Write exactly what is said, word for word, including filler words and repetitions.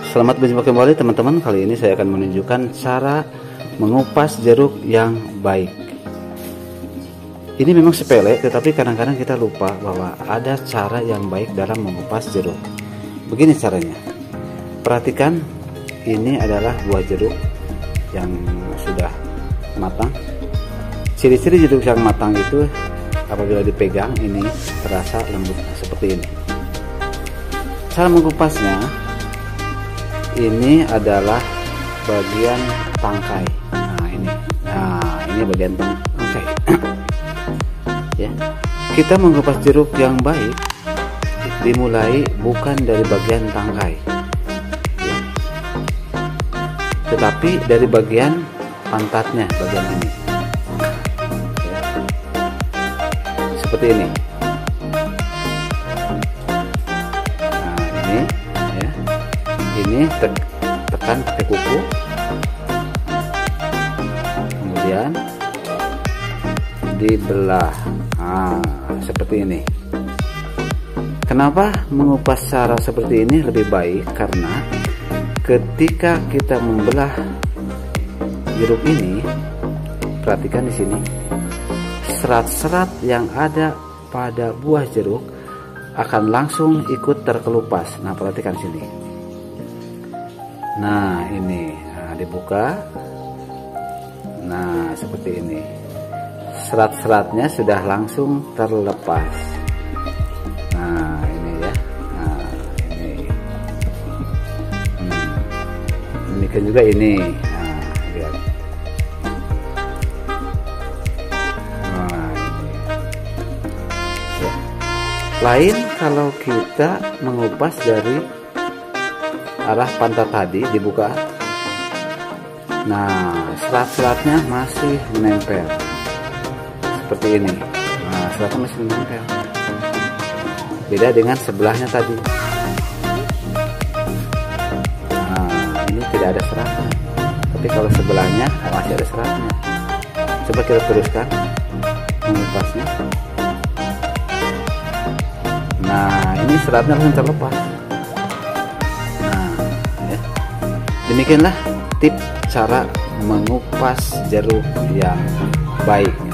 Selamat berjumpa kembali teman-teman. Kali ini saya akan menunjukkan cara mengupas jeruk yang baik. Ini memang sepele, tetapi kadang-kadang kita lupa bahwa ada cara yang baik dalam mengupas jeruk. Begini caranya. Perhatikan, ini adalah buah jeruk yang sudah matang. Ciri-ciri jeruk yang matang itu apabila dipegang ini terasa lembut seperti ini. Cara mengupasnya, ini adalah bagian tangkai. Nah ini, nah ini bagian tangkai. Ya, kita mengupas jeruk yang baik dimulai bukan dari bagian tangkai, ya, tetapi dari bagian pantatnya, bagian ini, ya. Seperti ini. Ini te tekan pakai kuku, kemudian dibelah. Nah, seperti ini. Kenapa mengupas cara seperti ini lebih baik? Karena ketika kita membelah jeruk ini, perhatikan di sini, serat-serat yang ada pada buah jeruk akan langsung ikut terkelupas. Nah, perhatikan sini. Nah ini, nah, dibuka. Nah seperti ini, serat-seratnya sudah langsung terlepas. Nah ini ya, nah ini, hmm. demikian juga ini. Nah lihat, nah ini ya. Lain kalau kita mengupas dari arah pantat tadi, dibuka. Nah serat-seratnya masih menempel seperti ini. Nah seratnya masih menempel, beda dengan sebelahnya tadi. Nah ini tidak ada seratnya, tapi kalau sebelahnya masih ada seratnya. Coba kita teruskan mengupasnya. Nah ini seratnya langsung terlepas. Demikianlah tips cara mengupas jeruk yang baik.